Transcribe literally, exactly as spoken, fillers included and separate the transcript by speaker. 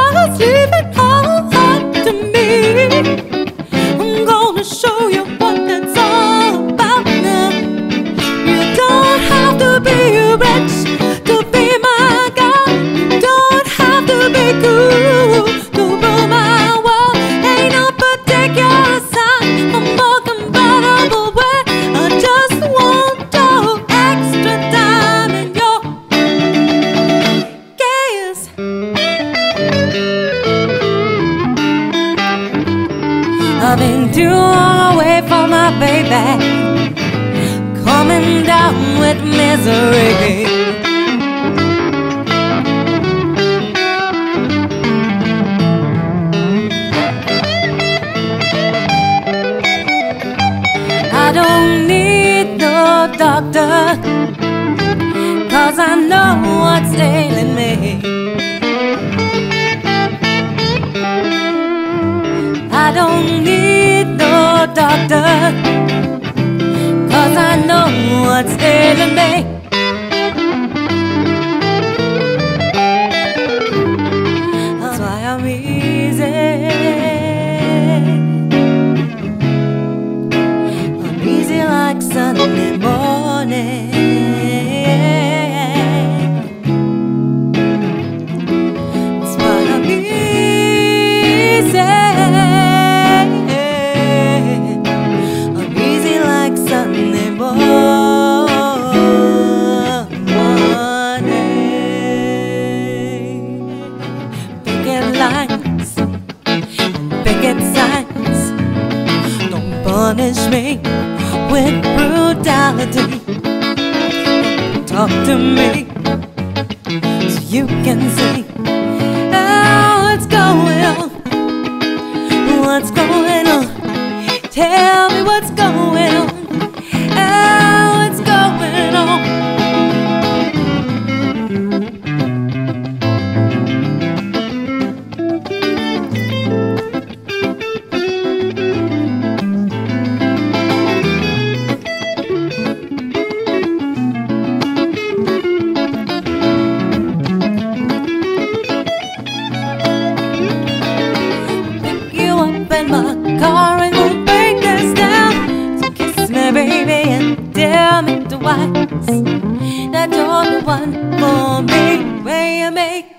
Speaker 1: just leave it all up to me. I'm gonna show you what it's all about now. You don't have to be rich to be my guy. You don't have to be cool to rule my world. Ain't no particular sign I'm more compatible with. I just want a extra time in your gaze. I've been too long away from my baby, coming down with misery. I don't need no doctor, 'cause I know what's ailing me. I don't need no doctor, 'cause I know what's ailing me. That's why I'm easy. I'm easy like Sunday morning. That's why I'm easy. I'm easy like Sunday morning. Picket lines, picket signs, don't punish me with brutality. Talk to me so you can see oh, what's going on. What's going on? Tell me what's going on. Oh, what's going on? In my car and we'll break this down. So kiss me, baby, and dare me twice. That you're the one for me. Where you make